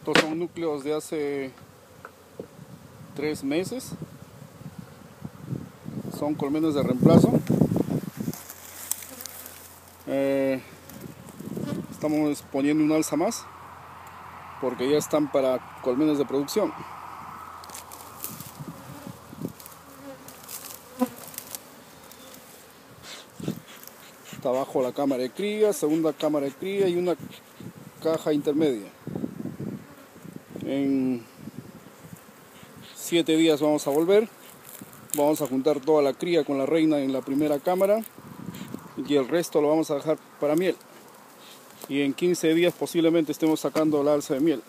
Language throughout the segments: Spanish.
Estos son núcleos de hace 3 meses. Son colmenas de reemplazo. Estamos poniendo un alza más porque ya están para colmenas de producción. Está abajo la cámara de cría, segunda cámara de cría y una caja intermedia. En 7 días vamos a volver. Vamos a juntar toda la cría con la reina en la primera cámara y el resto lo vamos a dejar para miel. Y en 15 días posiblemente estemos sacando la alza de miel.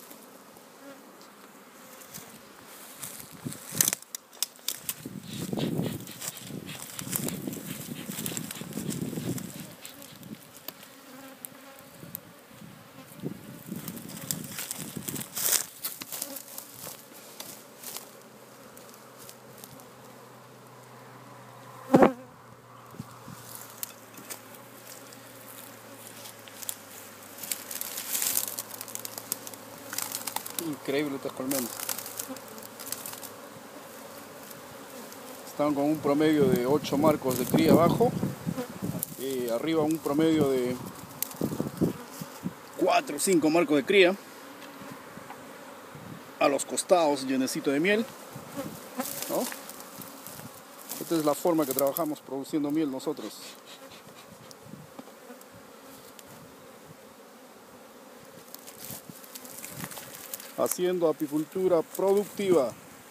Increíble estas colmenas. Están con un promedio de 8 marcos de cría abajo y arriba un promedio de 4 o 5 marcos de cría. A los costados llenecito de miel, ¿no? Esta es la forma que trabajamos produciendo miel nosotros. Haciendo apicultura productiva.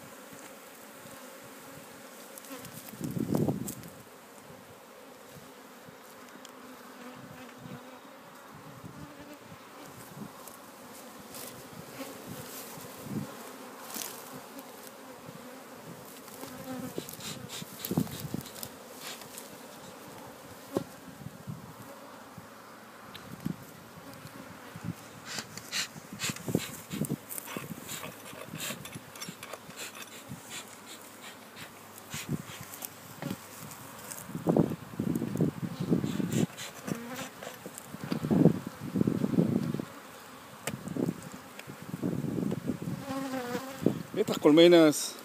Estas colmenas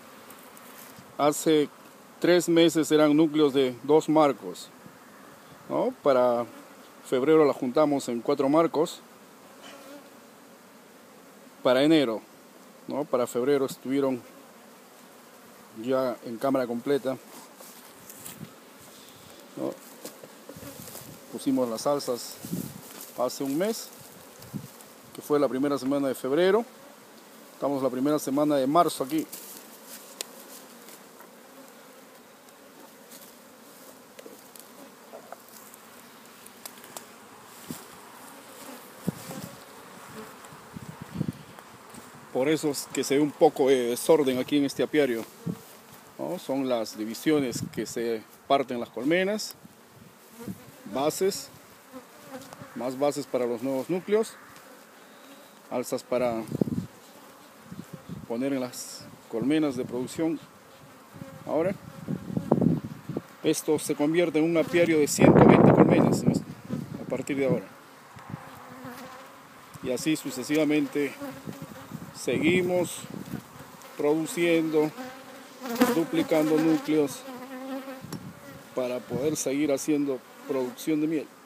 hace 3 meses eran núcleos de 2 marcos, ¿no? Para febrero la juntamos en 4 marcos. Para enero, ¿no? Para febrero estuvieron ya en cámara completa, ¿no? Pusimos las alzas hace un mes, que fue la primera semana de febrero. Estamos la primera semana de marzo aquí. Por eso es que se ve un poco de desorden aquí en este apiario, ¿no? Son las divisiones que se parten las colmenas, bases, más bases para los nuevos núcleos, alzas para poner en las colmenas de producción. Ahora, esto se convierte en un apiario de 120 colmenas a partir de ahora. Y así sucesivamente seguimos produciendo, duplicando núcleos para poder seguir haciendo producción de miel.